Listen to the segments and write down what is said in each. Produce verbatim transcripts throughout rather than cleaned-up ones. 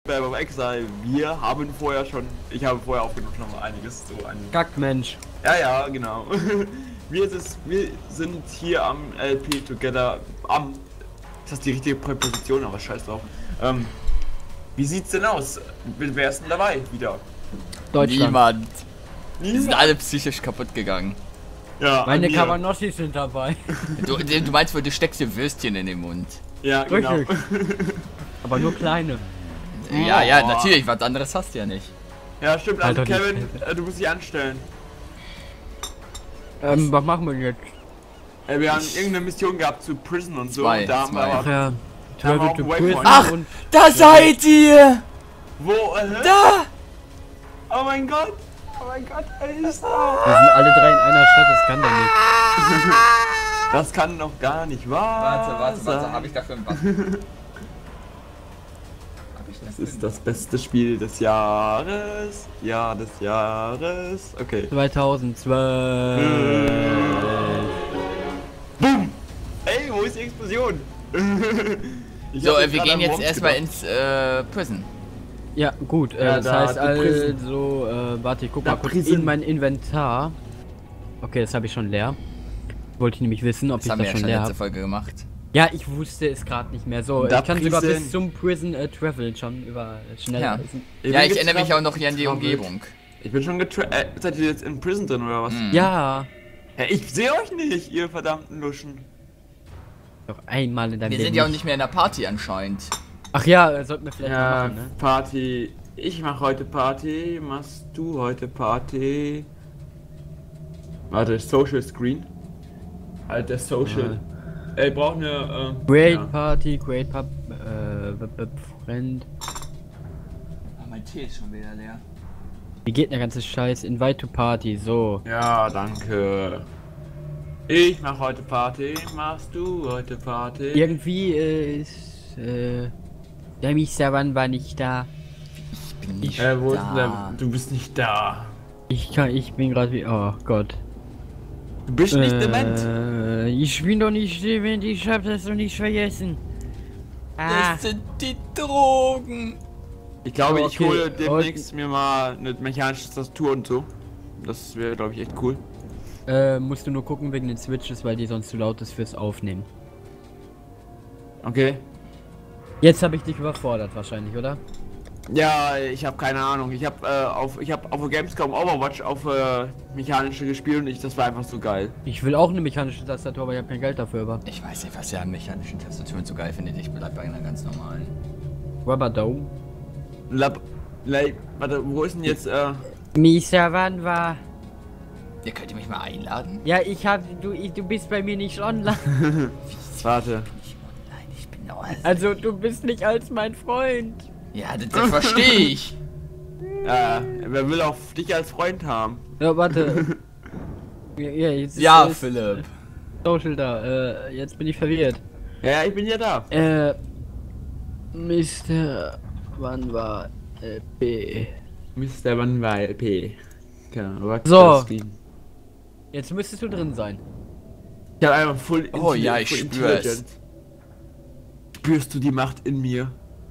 Beim Exile, wir haben vorher schon, ich habe vorher aufgenommen schon mal einiges, so ein... Kackmensch. Ja, ja, genau. wir, ist, wir sind hier am L P Together, am... Ist das die richtige Präposition, aber scheiß drauf. Ähm, wie sieht's denn aus? Wer ist denn dabei wieder? Deutschland. Niemand. Die Niemand? sind alle psychisch kaputt gegangen. Ja, Meine wir. Kawanoshis sind dabei. Du, du meinst wohl, du steckst dir Würstchen in den Mund. Ja, genau. Richtig. Aber nur kleine. Ja, ja, Oh. natürlich, was anderes hast du ja nicht. Ja, stimmt, also Alter, die- Kevin, äh, du musst dich anstellen. Ähm, was machen wir jetzt? Äh, wir haben irgendeine Mission gehabt zu Prison und so. Zwei, und da haben wir zwei. aber... Ach ja. Da haben wir Travel auch to einen Prison Waypoint. Ach! und Da seid ihr! Wo, äh, Da! Oh mein Gott! Oh mein Gott, er ist da! wir sind alle drei in einer Stadt, das kann doch nicht. Das kann doch gar nicht wahr sein. hab ich dafür was? Das ist das beste Spiel des Jahres. Ja, des Jahres. Okay. zweitausendzwölf. Boom! Ey, wo ist die Explosion? Ich So, hab äh, jetzt wir gerade gehen an jetzt Worms erstmal gedacht. ins äh, Prison. Ja, gut, äh, Ja, das da heißt die Prison. also, äh, warte, ich guck Da mal kurz Prison. in mein Inventar. Okay, das habe ich schon leer. Wollte ich nämlich wissen, ob Das ich haben das wir ja schon schon leer letzte habe. Folge gemacht. Ja, ich wusste es gerade nicht mehr. So, Da ich kann sogar Prison. bis zum Prison äh, traveln schon über schnell Ja. reisen. Ich Ja, bin ich erinnere mich getra- auch noch hier an die getravelt. Umgebung. Ich bin schon getra... Äh, seid ihr jetzt in Prison drin oder was? Mhm. Ja, Ja, ich sehe euch nicht, ihr verdammten Luschen. doch einmal in deinem Wir Leben. sind ja auch nicht mehr in der Party anscheinend. Ach ja, äh, sollten wir vielleicht mal Ja, machen, ne? Party. Ich mach heute Party. Machst du heute Party? Warte, Social Screen. Halt der Social. Ey, braucht eine. Äh, Great ja. Party, Great Pub, äh, b- b- Friend. Oh, mein Tee ist schon wieder leer. Wie geht der ganze Scheiß? Invite to Party, so. Ja, danke. Ich mach heute Party. Machst du heute Party? Irgendwie äh, ist, äh, der Mister Wann war nicht da. Ich bin nicht Äh, wo ist denn der? da. Du bist nicht da. Ich kann, ich bin gerade wie, oh Gott. Du bist nicht dement. Äh, ich bin doch nicht dement, ich hab das doch nicht vergessen. Ah, Das sind die Drogen. Ich glaube, so, ich okay. hole demnächst mir mal eine mechanische Tastatur und so. Das wäre, glaube ich, echt cool. äh, musst du nur gucken wegen den Switches, weil die sonst zu laut ist fürs Aufnehmen. Okay. Jetzt habe ich dich überfordert wahrscheinlich, oder? Ja, ich habe keine Ahnung. Ich habe äh, auf ich habe auf der Gamescom Overwatch auf äh, mechanische gespielt und ich das war einfach so geil. Ich will auch eine mechanische Tastatur, aber ich habe kein Geld dafür über. Ich weiß nicht, was ihr an mechanischen Tastaturen so geil findet. Ich bleib bei einer ganz normalen. Rubber Dome. Lab, Lab, warte, wo ist denn jetzt äh Mister Wann war. Ihr könnt ihr mich mal einladen? Ja, ich hab, du, ich, du bist bei mir nicht online. warte. Ich online, ich bin auch als Also du bist nicht als mein Freund. Ja, das, das verstehe ich. Äh, wer will auch dich als Freund haben? Ja, warte. ja, ja, jetzt ist Ja, ist Philipp. Social da. Äh, jetzt bin ich verwirrt. Ja, ich bin ja da. Äh, Mister Wann war L P? Mister Wann war L P. Genau, warte, So. das ging. Jetzt müsstest du drin sein. Ich hab einfach full Oh Intelli- ja, ich full spür es. Intelligence. Spürst du die Macht in mir?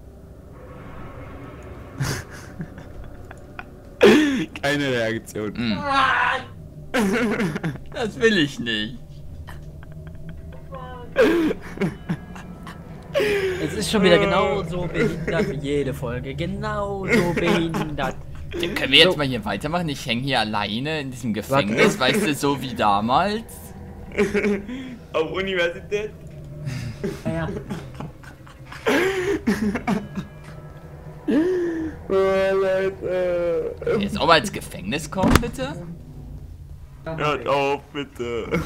Keine Reaktion. Mm. Das will ich nicht. Es ist schon wieder genauso behindert wie jede Folge. Genauso behindert. Dann können wir jetzt So. mal hier weitermachen. Ich hänge hier alleine in diesem Gefängnis, weißt du, so wie damals. Auf Universität? Ja. Oh, Leute. Jetzt auch mal ins Gefängnis kommen, bitte? Hört auf, bitte.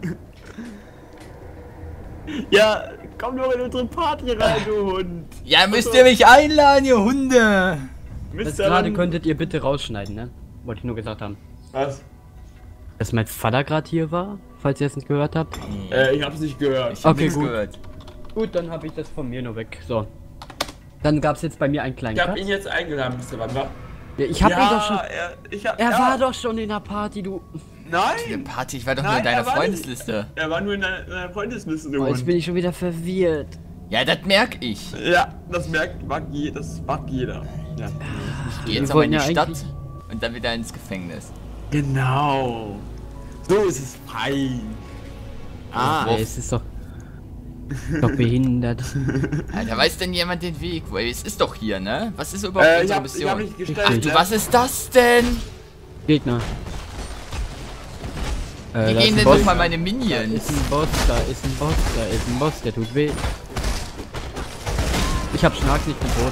Ja, komm doch in unsere Party rein, du Hund. Ja, müsst ihr mich einladen, ihr Hunde! Das Mister gerade Wann- könntet ihr bitte rausschneiden, ne? Wollte ich nur gesagt haben. Was? Dass mein Vater gerade hier war, falls ihr es nicht gehört habt. Äh, ich hab's nicht gehört. Ich hab Okay, nichts gut. gehört. Gut, dann habe ich das von mir nur weg. So. Dann gab es jetzt bei mir einen kleinen Ich hab Cut. ihn jetzt eingeladen, Mister Wann war? Ja, ich habe ihn doch schon. Er, ich hab, Er ja. war doch schon in der Party, du. Die Nein! Party, ich war doch Nein, nur in deiner er war Freundesliste. Er war nur in deiner, in deiner Freundesliste, du Oh, jetzt Hund. bin ich schon wieder verwirrt. Ja, das merk ich. Ja, das merkt mag je, das mag jeder. Ja. Ich geh Wir jetzt aber in wollten die ja Stadt und dann wieder ins Gefängnis. Genau. So ist es fein. Ah, Wuff. ey, es ist doch... doch behindert. Alter, weiß denn jemand den Weg? Weil es ist doch hier, ne? Was ist überhaupt Äh, ich unsere hab, ich hab Mission? mich gestellt. Ach du, ne? was ist das denn? Gegner. Äh, Wie da gehen ist denn ein Boss. nochmal meine Da Minions? ist ein Boss, da ist ein Boss, da ist ein Boss, der tut weh. Ich hab Schnack nicht gebrot.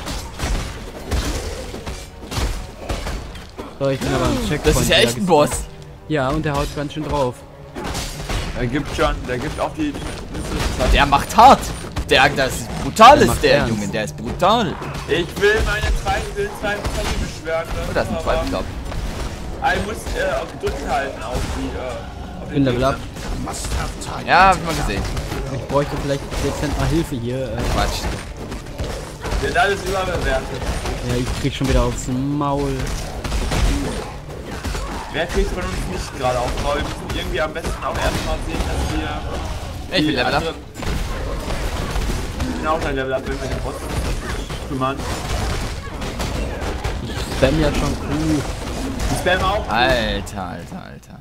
So, ich bin aber am Checkpoint. Das ist ja wieder echt ein ges- Boss. Ja, und der haut ganz schön drauf. Der gibt schon, der gibt auch die. Der macht hart. Der, das ist brutal, Der ist macht der ernst. Junge. Der ist brutal. Ich will meine zwei, ich will zwei Prozent beschweren. Oh, da ist ein zweiter Club. Ich muss äh, auf gedrückt halten auf die. Äh, auf Ich bin Level up. Ja, hab ich mal gesehen. Ich bräuchte vielleicht dezent mal Hilfe hier. Äh, Quatsch. Wird alles überbewertet. ja, ich krieg schon wieder aufs Maul. Wer kriegt von uns nicht gerade auf Maul? Wir müssen irgendwie am besten auch erstmal sehen, dass wir. Ich die bin Level up. anderen- Ich bin auch ein Level up, wenn wir den Boss kümmern. Ich spam ja schon. Uh, Die Spam auch. Alter, alter,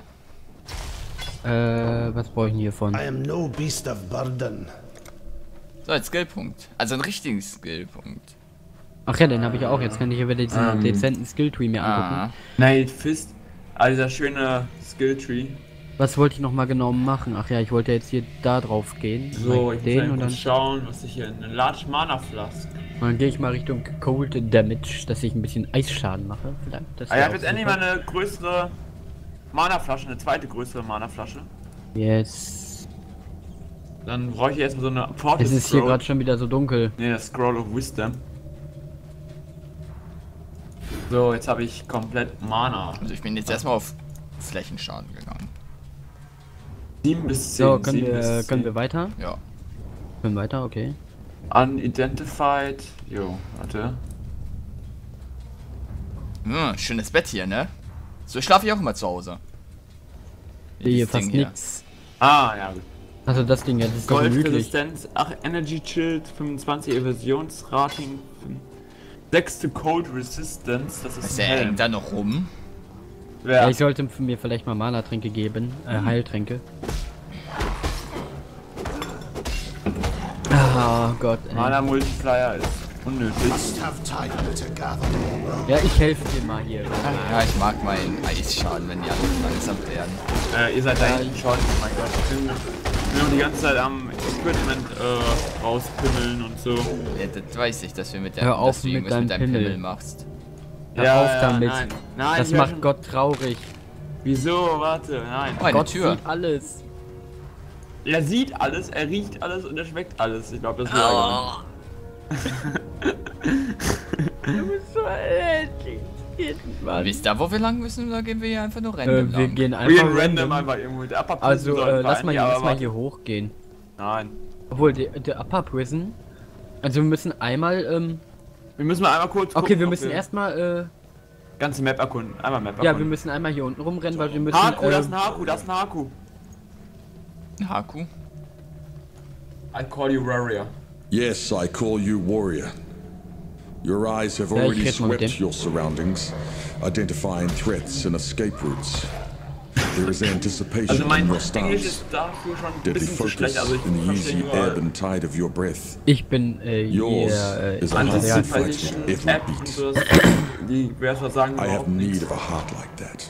alter. äh, was brauche ich denn hiervon? I am no beast of burden. So, ein Skillpunkt. Also einen richtigen Skillpunkt. Ach ja, den habe ich auch. Jetzt kann ich hier wieder diesen Ähm. dezenten Skilltree mir angucken. Ah. Night Fist. Also dieser schöne Skilltree. Was wollte ich noch mal genau machen? Ach ja, ich wollte jetzt hier da drauf gehen. So, Mal ich muss den mal und dann, kurz schauen, was ich hier. Eine Large Mana Flask. und dann gehe ich mal Richtung Cold Damage, dass ich ein bisschen Eisschaden mache. Vielleicht. Das Ah, ich wär habe auch jetzt endlich super. mal eine größere Mana-Flasche, eine zweite größere Mana-Flasche. Yes. Dann brauche ich erstmal so eine Portal Es ist hier Scroll. gerade schon wieder so dunkel. Ne, das Scroll of Wisdom. So, jetzt habe ich komplett Mana. Also ich bin jetzt erstmal auf Flächenschaden gegangen. sieben bis zehn. So, können sieben wir, bis können zehn. wir weiter? Ja. Können weiter, okay. Unidentified. Jo, warte. Hm, schönes Bett hier, ne? So schlafe ich auch immer zu Hause. Wie Hier dieses fast Ding hier. nichts. Ah, ja, gut. Also das Ding, ja, das ist doch gemütlich. Gold-Resistenz, ach, Energy Shield, fünfundzwanzig Eversionsrating, sechste Cold Resistance, das ist Ist ein der Helm. hängt da noch rum? Ja, Ja, ich sollte mir vielleicht mal Mana-Tränke geben. Äh, Heiltränke. Ah, Gott, ey. Mana Multiplier ist unnötig. Must have time to gather more. Ja, ich helfe dir mal hier. Ja, ich mag meinen Eisschaden, wenn die alle langsam werden. Äh, ihr seid da eigentlich schon, oh mein Gott, ich bin, bin noch die ganze Zeit am Equipment äh, rauspimmeln und so. Ja, das weiß ich, dass wir mit der, Hör auf dass du mit irgendwas mit deinem deinem Pimmel Pimmel. machst. Hör auf damit. Nein, nein, Das ich hör macht schon- Gott traurig. Wieso? Warte, nein. Oh, eine Gott Tür. sieht alles. Er sieht alles, er riecht alles und er schmeckt alles. Ich glaube, das ist Oh. Du bist so ätzend. Wisst ihr, wo wir lang müssen, oder gehen wir hier einfach nur Äh, random wir lang? gehen Wir einfach gehen random random. einfach irgendwo. Der Upper Prison Also, soll äh, lass rein, mal, ja, hier, lass aber mal warte. hier hochgehen. Nein. Obwohl, der, der Upper Prison. Also, wir müssen einmal, ähm. Wir müssen mal einmal kurz gucken, Okay, wir ob müssen erstmal, äh. ganze Map erkunden. Einmal Map Ja, wir erkunden. müssen einmal hier unten rumrennen, weil wir müssen. Haku, das ist ähm, ein Haku, das ist ein Haku. Haku? I call you warrior. Yes, I call you warrior. Your eyes have Ja, ich already red mal mit swept dem. your surroundings, identifying threats and escape routes. There is anticipation Also mein in your Englisch stance, ist dafür schon ein deadly bisschen zu schlecht. focus Also ich in the verstehe easy nur ebb and tide of your breath. Ich bin, äh, Yours hier, äh, is a Imperial. heart fighting Anticipation, every App und beat. so. Die, wer was sagen, I have überhaupt need nichts. of a heart like that.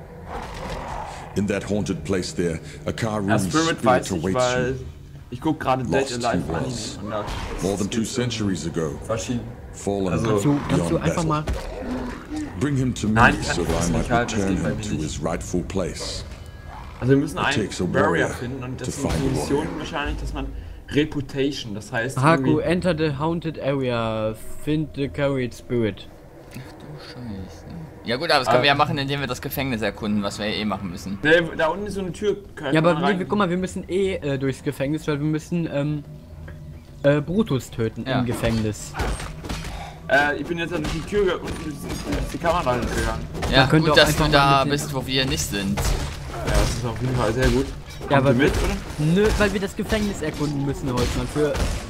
In that haunted place there, a Ja, Karu's Spirit spirit weiß ich, awaits weil you. ich guck gerade Dead Lost Alive he Anime was. und da More than two gibt's centuries ago, verschieden. fallen Also- Kannst du, kannst du beyond einfach battle. mal. Bring him to me Nein, kann so ich that das I nicht might halten, das return geht bei him mir to nicht. his rightful place. Also wir müssen It einen takes a Warrior warrior finden und to das sind find die a Mission warrior. wahrscheinlich, dass man Reputation, das heißt Haku, irgendwie- enter the haunted area. Find the carried spirit. Scheiße. Ja gut, aber das können wir ja machen, indem wir das Gefängnis erkunden, was wir ja eh machen müssen. Ne, da unten ist so eine Tür. Kann Ja, aber man wir, rein- wir, guck mal, wir müssen eh äh, durchs Gefängnis, weil wir müssen, ähm. Äh, Brutus töten Ja. im Gefängnis. Äh, ich bin jetzt durch die Tür ge- und durch die- durch die Kamera gegangen. Ja, Man könnte gut, auch dass einfach du mal da mit den- bist, wo wir nicht sind. Ja, das ist auf jeden Fall sehr gut. Ja, Kommt aber ihr mit, oder? Nö, weil wir das Gefängnis erkunden müssen heute mal für.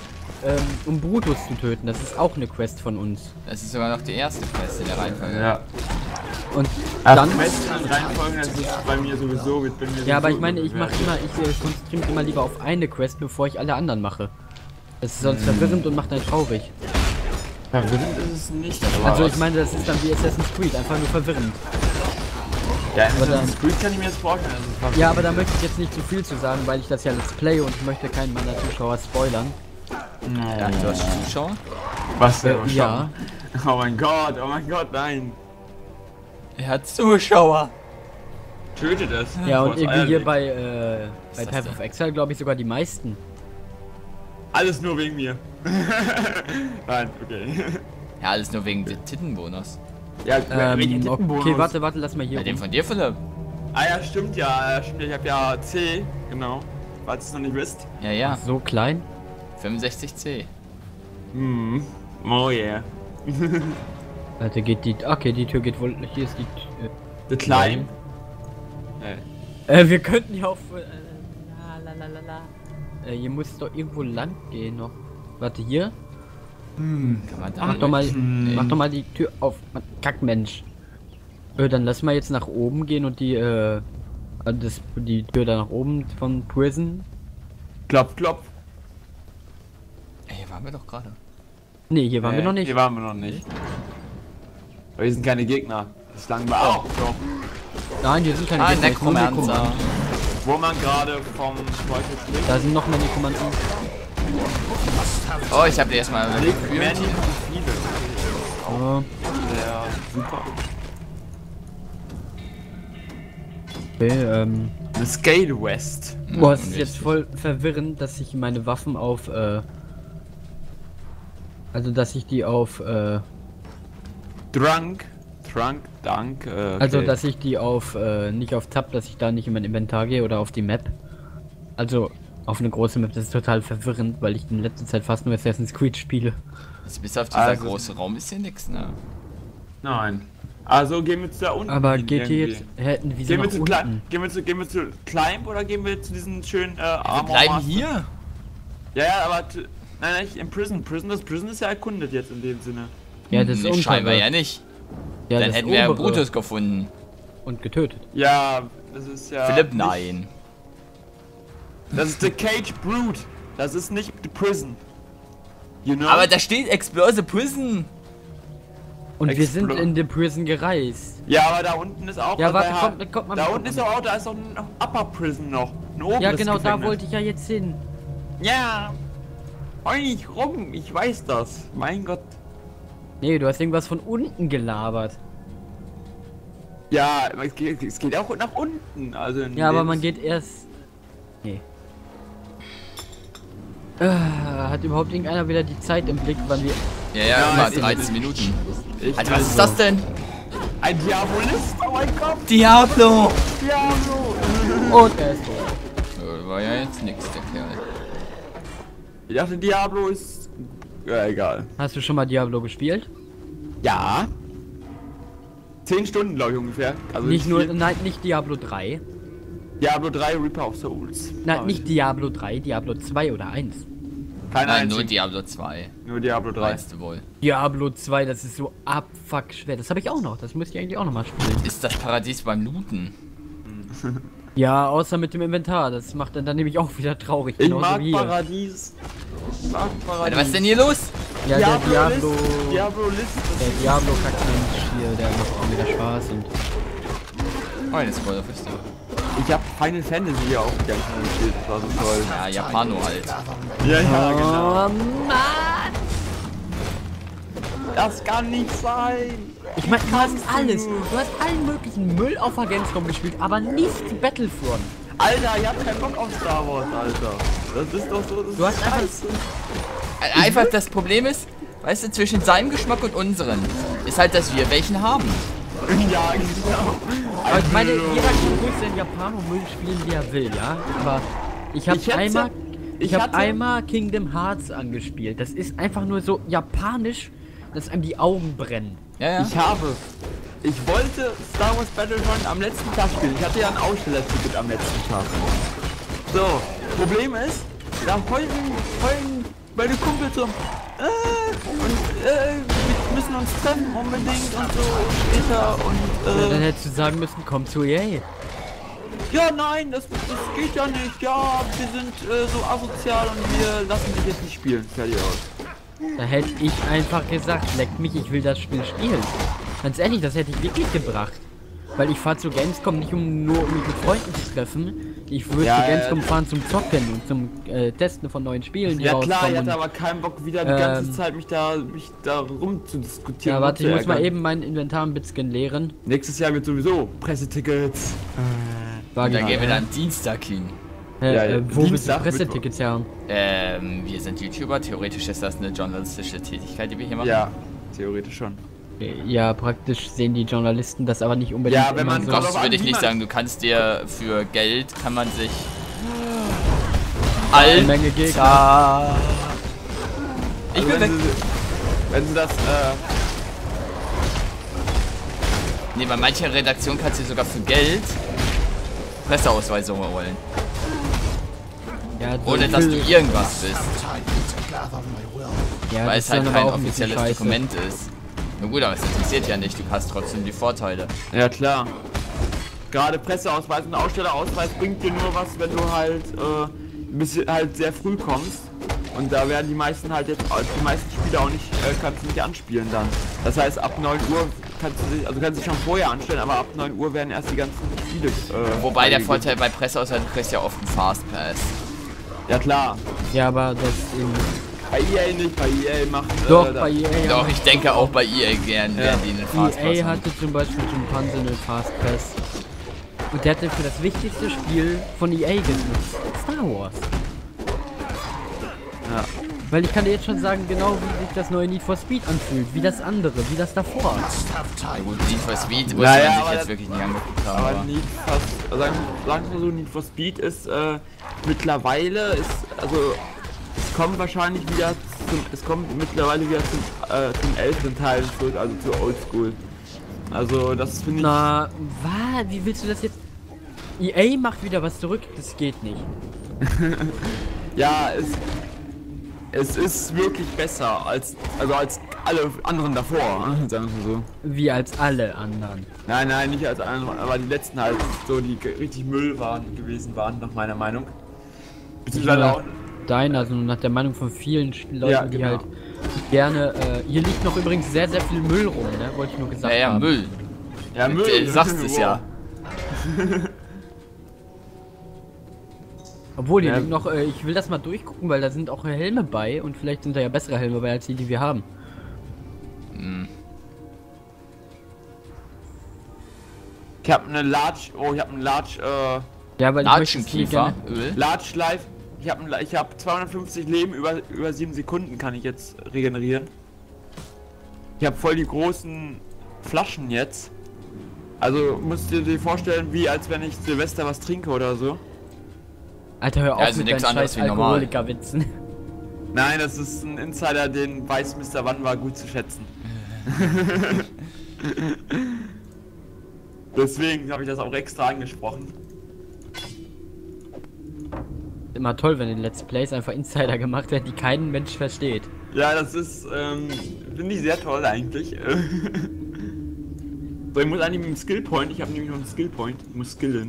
ähm, um Brutus zu töten. Das ist auch eine Quest von uns. Das ist sogar noch die erste Quest in der Reihenfolge. Ja. Und Ach, dann... Quests reinfolgen, das ist bei mir sowieso mit bin mir Ja, aber sowieso ich meine, ich mache bewertet. immer, ich äh, konzentriere mich immer lieber auf eine Quest, bevor ich alle anderen mache. Das ist sonst verwirrend und macht einen traurig. Verwirrend ist es nicht. Aber Also ich was- meine, das ist dann wie Assassin's Creed, einfach nur verwirrend. Ja, aber dann- Assassin's Creed kann ich mir jetzt vorstellen. dass es verwirrend Ja, aber da ist. möchte ich jetzt nicht zu viel zu sagen, weil ich das ja Let's Play und ich möchte keinen meiner Zuschauer spoilern. Ja, du hast Zuschauer? Was denn? Äh, ja. Oh mein Gott, oh mein Gott, nein. Er hat Zuschauer. Tötet es. Ja, und Kurz irgendwie hier eierlich. bei, äh, bei das Path denn? of Exile glaube ich sogar die meisten. Alles nur wegen mir. Nein, okay. Ja, alles nur wegen des Tittenbonus. Ja, Ähm, welchen okay, Tittenbonus? warte, warte, lass mal hier Bei dem rum. von dir, Philipp? Ah ja, stimmt ja, stimmt ja, ich hab ja C, genau. Falls ihr es noch nicht wisst. Ja, ja. So klein? fünfundsechzig C. Hm. Oh yeah. Warte, geht die... Okay, die Tür geht wohl... Hier ist die Tür. The Climb. Nee. Äh, wir könnten hier auf... Äh, la, la, la, la, la. Äh, hier muss es doch irgendwo lang gehen noch. Warte, hier? Kann man da Mach doch mal... Hm. Mach doch mal die Tür auf. Mann, Kackmensch. Äh, dann lass mal jetzt nach oben gehen und die, äh... Das, die Tür da nach oben von Prison. Klopf, klopf. Ey, hier waren wir doch gerade. Nee, hier waren Nee, wir noch nicht. Hier waren wir noch nicht. Aber hier sind keine Gegner. Das lang war auch. Doch. Nein, hier sind keine Ah, Gegner, hier ist nur Necromancer. Nekromanten. Wo man gerade vom Teufel spricht. Da sind noch mehr Nekromanten. Oh, ich hab dir erstmal Manny gekühlt. viele. Oh, Sehr super. okay, ähm... The Scale West. Boah, es ist richtig. jetzt voll verwirrend, dass ich meine Waffen auf, äh... Also, dass ich die auf, äh... Drunk. Trunk, Dank. Äh, okay. Also, dass ich die auf, äh, nicht auf Tab, dass ich da nicht in mein Inventar gehe oder auf die Map. Also, auf eine große Map, das ist total verwirrend, weil ich in letzter Zeit fast nur Assassin's Creed spiele. Also bis auf dieser Also- große Raum ist hier nix, ne? Nein. Also gehen wir zu da unten. Aber hin geht hier irgendwie. jetzt, hätten, wieso Gehen wir, nach zu Climb, unten? gehen, wir zu, gehen wir zu Climb oder gehen wir zu diesen schönen äh, Wir Armor bleiben Master? hier. Ja, ja, aber zu, nein, nicht im Prison. Prison, das Prison ist ja erkundet jetzt in dem Sinne. Ja, das ist Hm, scheinbar untere. ja nicht. Ja, Dann das hätten wir ja obere. Brutus gefunden. Und getötet. Ja, das ist ja. Philipp, nicht- nein. Das ist The Cage Brood. Das ist nicht The Prison. You know? Aber da steht Explore the Prison. Und wir sind Explo- in the Prison gereist. ja, aber da unten ist auch. Ja, was warte, bei kommt- H- kommt mal Da mit, unten kommt ist doch auch, da ist doch ein Upper Prison noch. Ein oberes Ja, genau, da Gefängnis. wollte ich ja jetzt hin. Ja. Heul nicht rum, ich weiß das. Mein Gott. Nee, du hast irgendwas von unten gelabert. Ja, aber es geht, es geht auch nach unten. Also in Ja, aber dem- man geht erst... Nee. Äh, hat überhaupt irgendeiner wieder die Zeit im Blick, wann wir... Ja, ja, Ja, immer ist- dreizehn Minuten. Ich Alter, will was ist so. das denn? Ein Diabolist, oh mein Gott. Diablo! Diablo. Und er ist tot. Ja, war ja jetzt nix, der Kerl. Ich dachte, Diablo ist... Ja, egal. Hast du schon mal Diablo gespielt? Ja. Zehn Stunden, glaube ich, ungefähr. Also Nicht nur... viel. Nein, nicht Diablo drei. Diablo drei Reaper of Souls. Nein, Hab nicht ich. Diablo drei, Diablo zwei oder eins. Kein Nein, nur einzigen. Diablo zwei. Nur Diablo drei. Meinst du wohl? Diablo zwei, das ist so abfuck schwer. Das habe ich auch noch. Das müsste ich eigentlich auch noch mal spielen. Ist das Paradies beim Looten? Ja, außer mit dem Inventar. Das macht dann, dann nämlich auch wieder traurig. Ich genauso mag wie hier. Paradies. Ich mag Paradies. Alter, was ist denn hier los? Ja, der Diablo Diablo... List. Diablo List. Der Diablo Kackmensch hier, der macht auch wieder Spaß und... Oh, eine Spoilerfeste. Ich hab Final Fantasy hier auch ganz schnell gespielt. Das war so toll. Ja, Japano halt. Ja, ja, genau. Oh Mann! Das kann nicht sein. Ich meine, du hast alles. Du hast allen möglichen Müll auf der Gamescom gespielt, aber nicht Battlefront. Alter, ich hab keinen Bock auf Star Wars, Alter. Das ist doch so. Das Du hast ist einfach- scheiße. Einfach das Problem ist, weißt du, zwischen seinem Geschmack und unseren ist halt, dass wir welchen haben. Ja, genau. Aber ich meine, jeder kann ruhig seinen Japano-Müll spielen, wie er will, ja? Aber ich habe Ich hätte- einmal... Ich, ich habe hatte- einmal Kingdom Hearts angespielt. Das ist einfach nur so japanisch, dass einem die Augen brennen. Ja, ja. Ich habe. Ich wollte Star Wars Battlefront am letzten Tag spielen. Ich hatte ja ein Ausstellerticket am letzten Tag. So, Problem ist, da heulen, heulen meine Kumpels so, äh, und, äh, wir müssen uns treffen unbedingt und so später und, Ja, dann äh, hättest du sagen müssen, komm zu E A. ja, nein, das, das geht ja nicht, ja, wir sind äh, so asozial und wir lassen dich jetzt nicht spielen, fertig aus. Da hätte ich einfach gesagt, leck mich, ich will das Spiel spielen. Ganz ehrlich, das hätte ich wirklich gebracht. Weil ich fahre zu Gamescom nicht um nur um mich mit Freunden zu treffen. Ich würde Ja, zu Gamescom ja. fahren zum Zocken und zum äh, Testen von neuen Spielen, die Ja klar, ich rauskommen. hatte aber keinen Bock wieder die ganze Ähm, Zeit mich da mich da rum zu diskutieren. Ja, warte, ich muss mal rumzuärgern. eben mein Inventar ein bisschen leeren. Nächstes Jahr wird sowieso Pressetickets. War Dann gehen wir ja. dann Dienstag hin. Äh, Ja, ja, äh, wo willst du Dienstag, Pressetickets haben? Ähm, wir sind YouTuber, theoretisch ist das eine journalistische Tätigkeit, die wir hier machen. Ja, theoretisch schon. Ja, praktisch sehen die Journalisten das aber nicht unbedingt Ja, wenn immer man so. drauf Das würde ich an, nicht wie man- sagen, du kannst dir für Geld, kann man sich Eine Menge Gegner. Alter. Ich Also bin weg. wenn sie, wenn sie das, äh, Nee, bei manchen Redaktionen kannst du sogar für Geld Presseausweise holen. Ja, so Ohne dass du viel- irgendwas bist. Time to gather my will. ja, Weil das es halt ist dann kein aber auch ein bisschen offizielles scheiße. Dokument ist. Na gut, aber es interessiert ja nicht, du hast trotzdem die Vorteile. ja klar. Gerade Presseausweis und Ausstellerausweis bringt dir nur was, wenn du halt, äh, ein bisschen halt sehr früh kommst. Und da werden die meisten halt jetzt, die meisten Spieler auch nicht, äh, kannst du nicht anspielen dann. Das heißt, ab neun Uhr kannst du dich, also kannst du dich schon vorher anstellen, aber ab neun Uhr werden erst die ganzen Spiele, äh, Wobei der eingegeben. Vorteil bei Presseausweis, du kriegst ja oft einen Fastpass. Ja klar. Ja, aber das eben. Bei E A nicht, bei E A macht, Doch, äh, da- bei E A. Doch, ich denke auch bei E A gern Ja. werden die einen Fastpass E A haben. hatte zum Beispiel Schimpanse einen Fastpass. Und der hatte für das wichtigste Spiel von E A genutzt. Star Wars. Ja. Weil ich kann dir jetzt schon sagen, genau wie sich das neue Need for Speed anfühlt. Wie das andere, wie das davor. Must have time. Gut, Need for Speed muss Naja, man sich aber jetzt das- wirklich nicht angeguckt haben. Aber Aber Need for, also sagen, sagen wir so, Need for Speed ist äh, mittlerweile ist, also es kommt wahrscheinlich wieder zum, es kommt mittlerweile wieder zum, äh, zum älteren Teil zurück, also zur Oldschool. Also das finde ich. Na, was? Wie willst du das jetzt? E A macht wieder was zurück? Das geht nicht. Ja, es, es ist wirklich besser als, also als alle anderen davor, sagen wir so. Wie als alle anderen. Nein, nein, nicht als andere, aber die letzten halt so, die ge- richtig Müll waren gewesen waren, nach meiner Meinung. Beziehungsweise Ja. auch. Deiner, sondern nach der Meinung von vielen Sch- Leuten, Ja, die genau. halt gerne. Äh, hier liegt noch übrigens sehr, sehr viel Müll rum, ne? Wollte ich nur gesagt naja, haben. Müll. Ja, Müll. Du sagst es Wow. ja. Obwohl, hier Ja. liegt noch, äh, ich will das mal durchgucken, weil da sind auch Helme bei und vielleicht sind da ja bessere Helme bei als die, die wir haben. Ich habe eine Large, oh, ich habe einen Large, äh, Ja, weil ich möchte es hier Latschenkiefer, gerne. Öl. Large Life. Ich habe ich hab zweihundertfünfzig Leben, über, über sieben Sekunden kann ich jetzt regenerieren. Ich habe voll die großen Flaschen jetzt. Also musst du dir vorstellen, wie als wenn ich Silvester was trinke oder so. Alter, hör auf Ja, also mit nichts deinen anderes scheiß wie normal. Alkoholikerwitzen. Nein, das ist ein Insider, den weiß Mister Wanwa gut zu schätzen. Deswegen habe ich das auch extra angesprochen. Immer toll, wenn in Let's Plays einfach Insider gemacht werden, die kein Mensch versteht. Ja, das ist, ähm, finde ich sehr toll eigentlich. So, ich muss eigentlich mit dem Skillpoint, ich habe nämlich noch einen Skillpoint, ich muss skillen.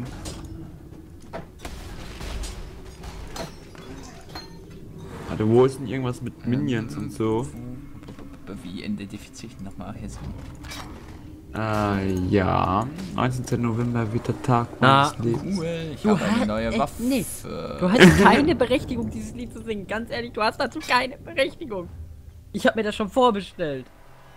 Warte, wo ist denn irgendwas mit Minions und so? Wie identifiziere ich nochmal hier so? Äh, ja. neunzehnter November wird der Tag Na, meines Lebens. Cool, ich Du habe eine hast neue echt Waffe. nicht. Du hast keine Berechtigung, dieses Lied zu singen. Ganz ehrlich, du hast dazu keine Berechtigung. Ich habe mir das schon vorbestellt.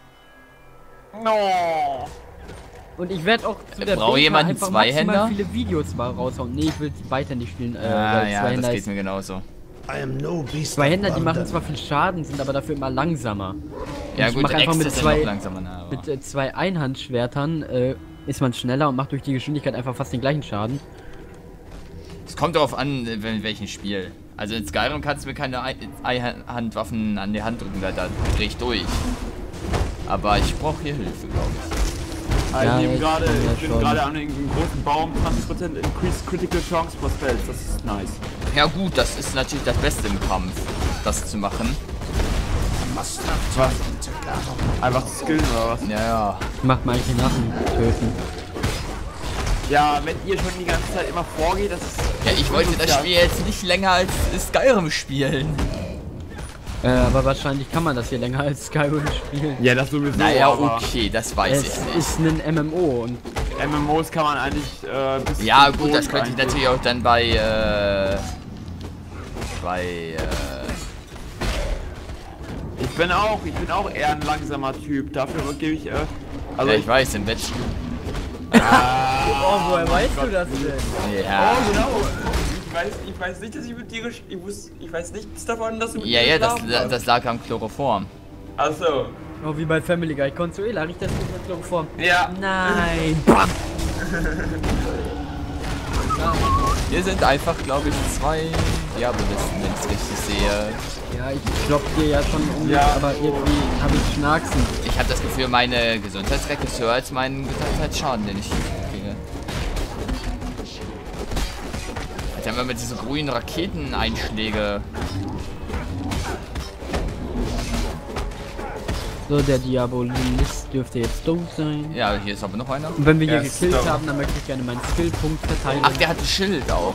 No. Und ich werde auch zu der Braucht Beta jemand einen einfach maximal Zweihänder? viele Videos mal raushauen. Nee, ich will weiter nicht spielen. Äh, Ah weil ja, Zweihänder das geht ist- mir genauso. I am no beast Zwei of Händer, die machen burden. zwar viel Schaden, sind aber dafür immer langsamer. Ja ich gut, mach einfach Äxte mit sind zwei- noch langsamer. Na, aber- Mit äh, zwei Einhandschwertern äh, ist man schneller und macht durch die Geschwindigkeit einfach fast den gleichen Schaden. Es kommt darauf an, in welchem Spiel. Also in Skyrim kannst du mir keine Ei- Eihandwaffen an die Hand drücken, da, da dreh ich durch. Aber ich brauche hier Hilfe, glaube ich. Ah, Ja, ich nehme ich gerade, komm ja ich bin schon. gerade an einem großen Baum, zwanzig Prozent Increased Critical Chance for Spells, das ist nice. Ja gut, das ist natürlich das Beste im Kampf, das zu machen. Must have Was? time to gather. Einfach zu skillen oder was? Ja, ja. Macht mal eigentlich Nachen töten. Ja, wenn ihr schon die ganze Zeit immer vorgeht, das ist... Ja, ich wollte das Spiel jetzt nicht länger als Skyrim spielen. Äh, aber wahrscheinlich kann man das hier länger als Skyrim spielen. Ja, das sowieso, Naja, aber okay, das weiß Es ich nicht. ist ein M M O und M M Os kann man eigentlich äh, bis Ja zum gut, das Tod könnte ich eigentlich- natürlich auch dann bei, äh, bei, äh, Ich bin auch, ich bin auch eher ein langsamer Typ. Dafür gebe ich, äh, also ja, ich weiß, im Bett. oh, woher weißt du das denn? Ja. Oh, genau. Ich weiß, ich weiß nicht, dass ich mit dir gesch ich, wus ich weiß nichts davon, dass du mit Ja, mir ja, das, geschlafen hast. das lag am Chloroform. Achso. Oh, wie bei Family Guy. Consuela, riecht das nicht mit Chloroform? Ja. Nein. Bam. Wir sind einfach, glaube ich, zwei Diabolisten, wenn ich es richtig sehe. Ja, ich klopp dir ja schon um, Ja. aber irgendwie habe ich Schnacksen. Ich habe das Gefühl, meine Gesundheitsrecke ist höher als mein Gesundheitsschaden, den ich kriege. Jetzt haben wir mit diesen grünen Raketeneinschläge. So, der Diabolist dürfte jetzt dumm sein. Ja, hier ist aber noch einer. Und wenn wir hier Yes, gekillt so. haben, dann möchte ich gerne meinen Skillpunkt verteilen. Ach, der hat ein Schild auch.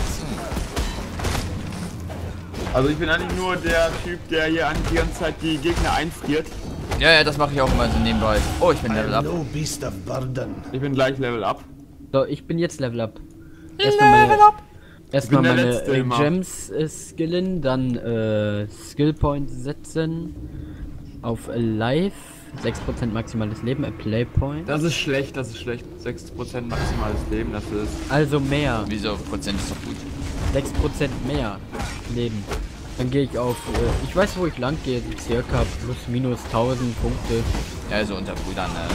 Also ich bin eigentlich nur der Typ, der hier an die ganze Zeit die Gegner einfriert. Ja, ja, das mache ich auch immer so nebenbei. Oh, ich bin I Level am up. no beast of burden. Ich bin gleich Level Up. So, ich bin jetzt Level Up. Erstmal meine, erstmal Ich bin der meine Letzte äh, immer. Gems äh, skillen, dann äh, Skill Point setzen auf Alive, sechs Prozent maximales Leben, a Play Point. Das ist schlecht, das ist schlecht. sechs Prozent maximales Leben, das ist... Also mehr, Wieso? Prozent ist doch gut. sechs Prozent mehr Leben. Dann gehe ich auf, äh, ich weiß wo ich lang gehe, circa plus minus tausend Punkte. Ja, so unter Brüdern. Äh,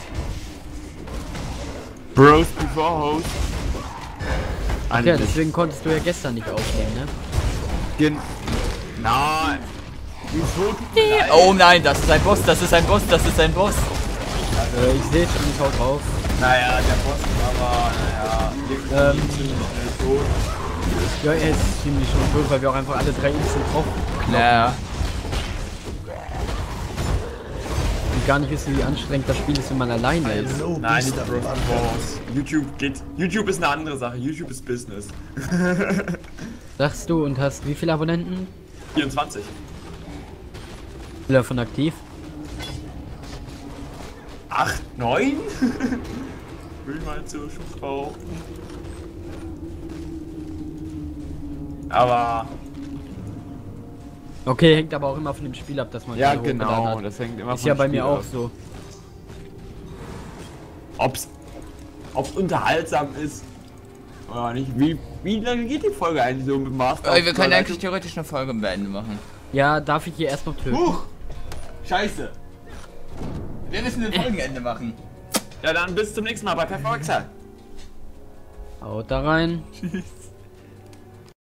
Bros before Host. Ja, Eigentlich. deswegen konntest du ja gestern nicht aufnehmen, ne? Gen Nein. Wieso? Tut mir leid. oh nein, das ist ein Boss, das ist ein Boss, das ist ein Boss. Äh, ich sehe schon, ich hau drauf. Naja, der Boss ist aber, naja, irgendwie Ähm. ziemlich schnell tot. Ja, er ist ziemlich schon tot, weil wir auch einfach alle drei instant drauf Ja. und gar nicht wissen, wie anstrengend das Spiel ist, wenn man alleine I am ist. no Nein, beast nicht of Bros burden. before Host. YouTube geht... YouTube ist eine andere Sache. YouTube ist Business. Sagst du und hast wie viele Abonnenten? vierundzwanzig. Wie viele davon aktiv? acht, neun? Will ich mal zur Schuss behaupten. Aber... Okay, hängt aber auch immer von dem Spiel ab, dass man Ja, gerade hochgeladen genau. hat. Das hängt immer Ist von ja dem bei Spiel mir auch ab. so. Ob's, ob's unterhaltsam ist oder nicht. Wie, wie lange geht die Folge eigentlich so mit Master? Äh, wir of können Light? eigentlich theoretisch eine Folge am Ende machen. Ja, darf ich hier erst noch töten? Huch! Scheiße! Wir müssen ein Folgenende machen. Ja, dann bis zum nächsten Mal bei Perforxer. Haut da rein. Tschüss.